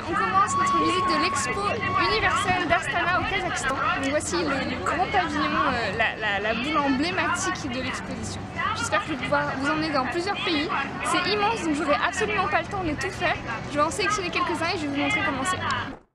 on commence notre visite de l'expo universelle d'Astana au Kazakhstan. Donc voici le grand pavillon, la boule emblématique de l'exposition. J'espère que je vais pouvoir vous emmener dans plusieurs pays. C'est immense, donc j'aurai absolument pas le temps de tout faire. Je vais en sélectionner quelques-uns et je vais vous montrer comment c'est.